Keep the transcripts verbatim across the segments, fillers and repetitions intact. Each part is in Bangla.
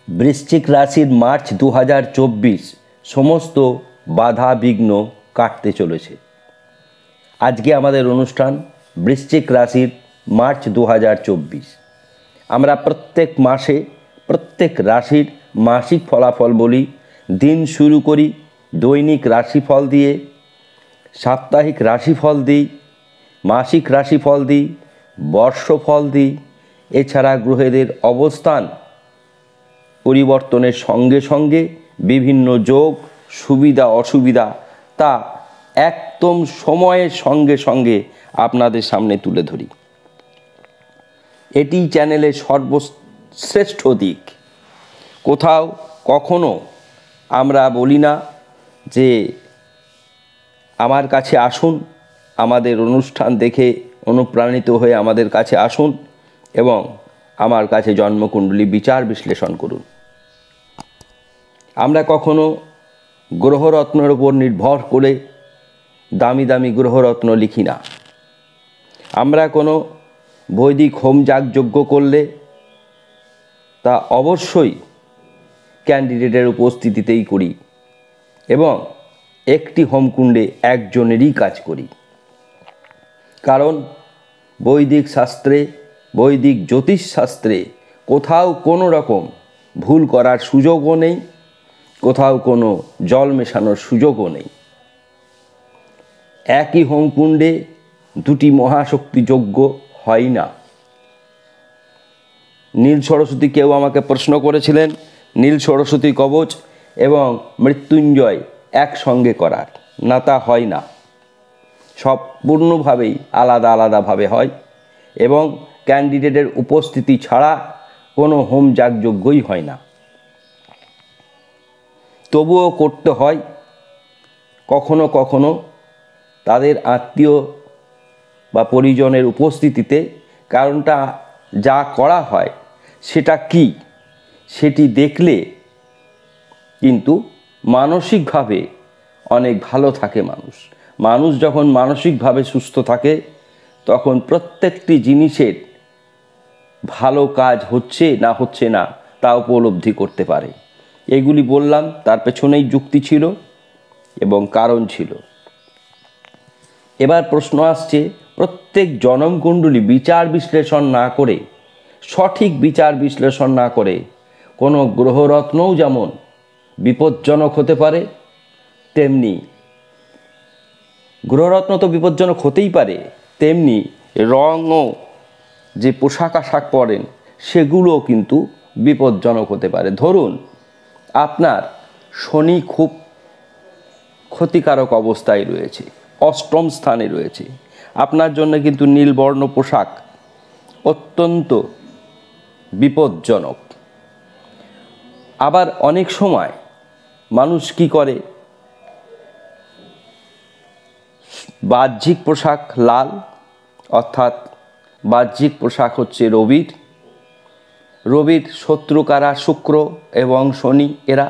বৃশ্চিক রাশির মার্চ দু হাজার চব্বিশ সমস্ত বাধা বিঘ্ন কাটতে চলেছে। আজকে আমাদের অনুষ্ঠান বৃশ্চিক রাশির মার্চ দু হাজার চব্বিশ। আমরা প্রত্যেক মাসে প্রত্যেক রাশির মাসিক ফলাফল বলি। দিন শুরু করি দৈনিক রাশিফল দিয়ে, সাপ্তাহিক রাশিফল দিই, মাসিক রাশিফল দিই, বর্ষফল দিই। এছাড়া গ্রহেদের অবস্থান পরিবর্তনের সঙ্গে সঙ্গে বিভিন্ন যোগ সুবিধা অসুবিধা তা একদম সময়ের সঙ্গে সঙ্গে আপনাদের সামনে তুলে ধরি। এটি চ্যানেলের সর্বশ্রেষ্ঠ দিক। কোথাও কখনো আমরা বলি না যে আমার কাছে আসুন, আমাদের অনুষ্ঠান দেখে অনুপ্রাণিত হয়ে আমাদের কাছে আসুন এবং আমার কাছে জন্মকুণ্ডলী বিচার বিশ্লেষণ করুন। আমরা কখনো গ্রহরত্নের উপর নির্ভর করে দামি দামি গ্রহরত্ন লিখি না। আমরা কোনো বৈদিক হোম যাগযজ্ঞ করলে তা অবশ্যই ক্যান্ডিডেটের উপস্থিতিতেই করি এবং একটি হোমকুণ্ডে একজনেরই কাজ করি। কারণ বৈদিক শাস্ত্রে, বৈদিক জ্যোতিষ শাস্ত্রে কোথাও কোনো রকম ভুল করার সুযোগও নেই, কোথাও কোনো জল মেশানোর সুযোগও নেই। একই হোমকুণ্ডে দুটি মহাশক্তি যজ্ঞ হয় না। নীল সরস্বতী কেউ আমাকে প্রশ্ন করেছিলেন নীল সরস্বতী কবচ এবং মৃত্যুঞ্জয় একসঙ্গে করার, না তা হয় না। সম্পূর্ণভাবেই আলাদা আলাদাভাবে হয় এবং ক্যান্ডিডেটের উপস্থিতি ছাড়া কোনো হোম যাগযজ্ঞই হয় না। তবুও করতে হয় কখনো কখনো তাদের আত্মীয় বা পরিজনের উপস্থিতিতে। কারণটা যা করা হয় সেটা কি সেটি দেখলে কিন্তু মানসিকভাবে অনেক ভালো থাকে মানুষ। মানুষ যখন মানসিকভাবে সুস্থ থাকে তখন প্রত্যেকটি জিনিসের ভালো কাজ হচ্ছে না হচ্ছে না তা উপলব্ধি করতে পারে। এগুলি বললাম, তার পেছনেই যুক্তি ছিল এবং কারণ ছিল। এবার প্রশ্ন আসছে, প্রত্যেক জনমকুণ্ডলী বিচার বিশ্লেষণ না করে, সঠিক বিচার বিশ্লেষণ না করে কোনো গ্রহরত্নও যেমন বিপজ্জনক হতে পারে, তেমনি গ্রহরত্ন তো বিপজ্জনক হতেই পারে, তেমনি রঙও যে পোশাক আশাক পরেন সেগুলোও কিন্তু বিপজ্জনক হতে পারে। ধরুন আপনার শনি খুব ক্ষতিকারক অবস্থায় রয়েছে, অষ্টম স্থানে রয়েছে, আপনার জন্য কিন্তু নীলবর্ণ পোশাক অত্যন্ত বিপজ্জনক। আবার অনেক সময় মানুষ কি করে, বাহ্যিক পোশাক লাল, অর্থাৎ বাহ্যিক পোশাক হচ্ছে রবির। রবির শত্রু কারা? শুক্র এবং শনি, এরা।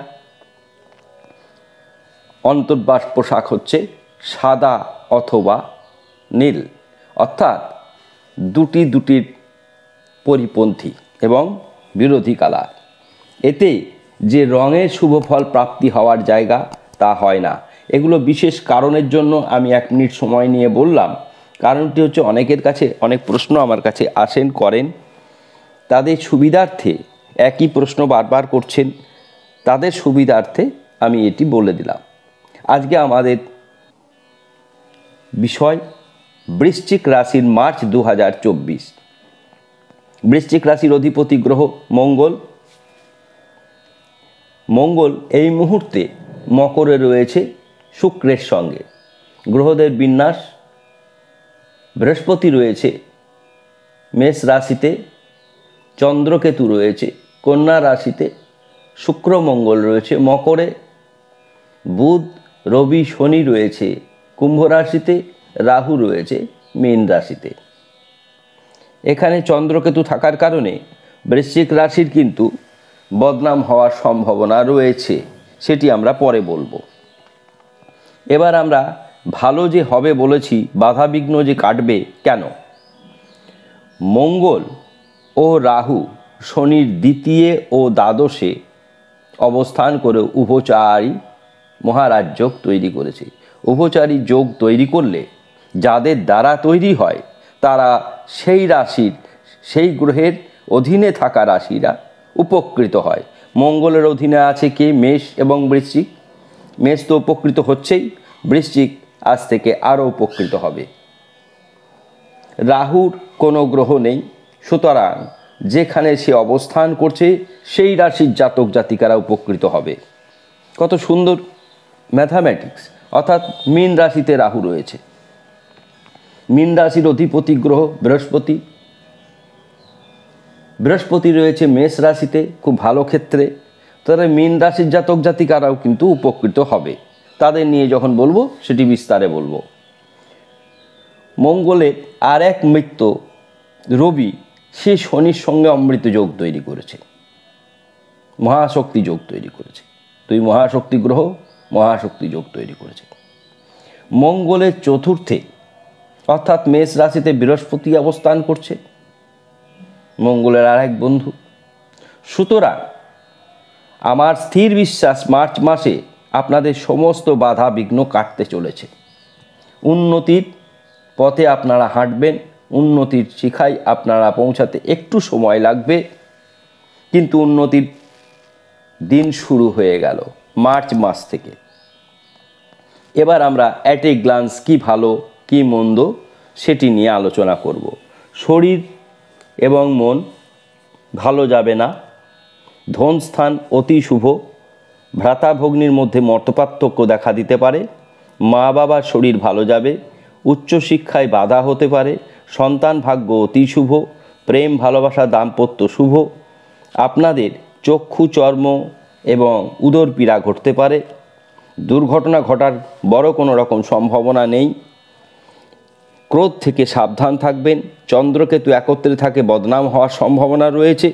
অন্তর্বাস পোশাক হচ্ছে সাদা অথবা নীল, অর্থাৎ দুটি দুটির পরিপন্থী এবং বিরোধী কালার। এতে যে রঙের শুভ ফল প্রাপ্তি হওয়ার জায়গা তা হয় না। এগুলো বিশেষ কারণের জন্য আমি এক মিনিট সময় নিয়ে বললাম। কারণটি হচ্ছে অনেকের কাছে অনেক প্রশ্ন আমার কাছে আসেন করেন, তাদের সুবিধার্থে একই প্রশ্ন বারবার করছেন, তাদের সুবিধার্থে আমি এটি বলে দিলাম। আজকে আমাদের বিষয় বৃশ্চিক রাশির মার্চ দু হাজার চব্বিশ। বৃশ্চিক রাশির অধিপতি গ্রহ মঙ্গল। মঙ্গল এই মুহূর্তে মকরে রয়েছে শুক্রের সঙ্গে। গ্রহদের বিন্যাস, বৃহস্পতি রয়েছে মেষ রাশিতে, চন্দ্রকেতু রয়েছে কন্যা রাশিতে, শুক্র মঙ্গল রয়েছে মকরে, বুধ রবি শনি রয়েছে কুম্ভ রাশিতে, রাহু রয়েছে মীন রাশিতে। এখানে চন্দ্রকেতু থাকার কারণে বৃশ্চিক রাশির কিন্তু বদনাম হওয়ার সম্ভাবনা রয়েছে, সেটি আমরা পরে বলবো। এবার আমরা ভালো যে হবে বলেছি, বাধাবিঘ্ন যে কাটবে কেন? মঙ্গল ও রাহু শনির দ্বিতীয় ও দ্বাদশে অবস্থান করে উভচারী মহারাজ যোগ তৈরি করেছে। উভচারী যোগ তৈরি করলে যাদের দ্বারা তৈরি হয় তারা সেই রাশির, সেই গ্রহের অধীনে থাকা রাশিরা উপকৃত হয়। মঙ্গলের অধীনে আছে কে? মেষ এবং বৃশ্চিক। মেষ তো উপকৃত হচ্ছেই, বৃশ্চিক আজ থেকে আরও উপকৃত হবে। রাহুর কোনো গ্রহ নেই, সুতরাং যেখানে সে অবস্থান করছে সেই রাশির জাতক জাতিকারা উপকৃত হবে। কত সুন্দর ম্যাথামেটিক্স। অর্থাৎ মীন রাশিতে রাহু রয়েছে, মীন রাশির অধিপতি গ্রহ বৃহস্পতি। বৃহস্পতি রয়েছে মেষ রাশিতে, খুব ভালো ক্ষেত্রে। তাহলে মীন রাশির জাতক জাতিকারাও কিন্তু উপকৃত হবে। তাদের নিয়ে যখন বলবো সেটি বিস্তারে বলবো। মঙ্গলের আর এক মিত্র রবি, সে শনির সঙ্গে অমৃত যোগ তৈরি করেছে, মহাশক্তি যোগ তৈরি করেছে। দুই মহাশক্তি গ্রহ মহাশক্তি যোগ তৈরি করেছে। মঙ্গলের চতুর্থে অর্থাৎ মেষ রাশিতে বৃহস্পতি অবস্থান করছে, মঙ্গলের আর এক বন্ধু। সুতরাং আমার স্থির বিশ্বাস মার্চ মাসে আপনাদের সমস্ত বাধা বিঘ্ন কাটতে চলেছে। উন্নতির পথে আপনারা হাঁটবেন, উন্নতির শিখায় আপনারা পৌঁছাতে একটু সময় লাগবে, কিন্তু উন্নতির দিন শুরু হয়ে গেল মার্চ মাস থেকে। এবার আমরা অ্যাট এ গ্লান্স কী ভালো কী মন্দ সেটি নিয়ে আলোচনা করব। শরীর এবং মন ভালো যাবে না, ধনস্থান অতি শুভ, ভ্রাতা ভগ্নির মধ্যে মতপার্থক্য দেখা দিতে পারে, মা বাবার শরীর ভালো যাবে, উচ্চশিক্ষায় বাধা হতে পারে, সন্তান ভাগ্য অতি শুভ, প্রেম ভালোবাসা দাম্পত্য শুভ, আপনাদের চক্ষু চর্ম এবং উদর পীড়া ঘটতে পারে, দুর্ঘটনা ঘটার বড় কোনো রকম সম্ভাবনা নেই, ক্রোধ থেকে সাবধান থাকবেন, চন্দ্রকেতু একত্রে থাকে বদনাম হওয়ার সম্ভাবনা রয়েছে।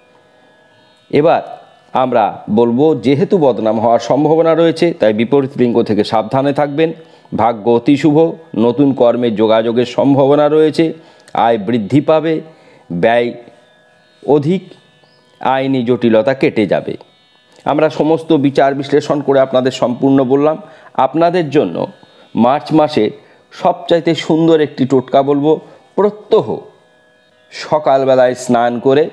এবার আমরা বলবো, যেহেতু বদনাম হওয়ার সম্ভাবনা রয়েছে তাই বিপরীত লিঙ্গ থেকে সাবধানে থাকবেন, ভাগ্য অতি শুভ, নতুন কর্মে যোগাযোগের সম্ভাবনা রয়েছে, আয় বৃদ্ধি পাবে, ব্যয় অধিক, আইনি জটিলতা কেটে যাবে। আমরা সমস্ত বিচার বিশ্লেষণ করে আপনাদের সম্পূর্ণ বললাম। আপনাদের জন্য মার্চ মাসে সবচাইতে সুন্দর একটি টোটকা বলবো। প্রত্যহ সকালবেলায় স্নান করে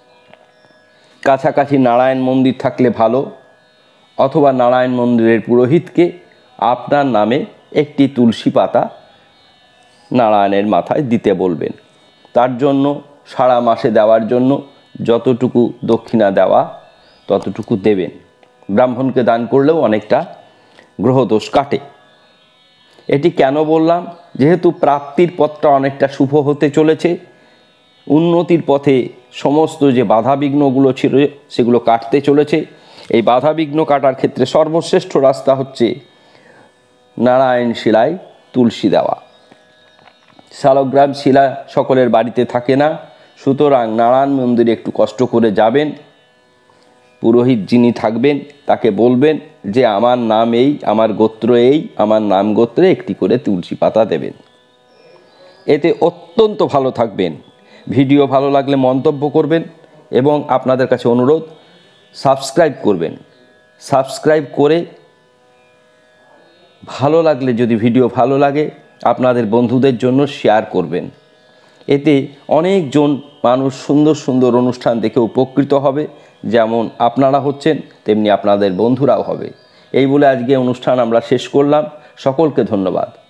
কাছাকাছি নারায়ণ মন্দির থাকলে ভালো, অথবা নারায়ণ মন্দিরের পুরোহিতকে আপনার নামে একটি তুলসী পাতা নারায়ণের মাথায় দিতে বলবেন। তার জন্য সারা মাসে দেওয়ার জন্য যতটুকু দক্ষিণা দেওয়া ততটুকু দেবেন। ব্রাহ্মণকে দান করলেও অনেকটা গ্রহদোষ কাটে। এটি কেন বললাম? যেহেতু প্রাপ্তির পথটা অনেকটা শুভ হতে চলেছে, উন্নতির পথে সমস্ত যে বাধাবিঘ্নগুলো ছিল সেগুলো কাটতে চলেছে। এই বাধাবিঘ্ন কাটার ক্ষেত্রে সর্বশ্রেষ্ঠ রাস্তা হচ্ছে নারায়ণ শিলায় তুলসী দেওয়া। শালগ্রাম শিলা সকলের বাড়িতে থাকে না, সুতরাং নারায়ণ মন্দিরে একটু কষ্ট করে যাবেন। পুরোহিত যিনি থাকবেন তাকে বলবেন যে আমার নাম এই, আমার গোত্র এই, আমার নাম গোত্রে একটি করে তুলসী পাতা দেবেন। এতে অত্যন্ত ভালো থাকবেন। ভিডিও ভালো লাগলে মন্তব্য করবেন এবং আপনাদের কাছে অনুরোধ, সাবস্ক্রাইব করবেন। সাবস্ক্রাইব করে ভালো লাগলে, যদি ভিডিও ভালো লাগে, আপনাদের বন্ধুদের জন্য শেয়ার করবেন। এতে অনেকজন মানুষ সুন্দর সুন্দর অনুষ্ঠান দেখে উপকৃত হবে। যেমন আপনারা হচ্ছেন তেমনি আপনাদের বন্ধুরাও হবে। এই বলে আজকে অনুষ্ঠান আমরা শেষ করলাম। সকলকে ধন্যবাদ।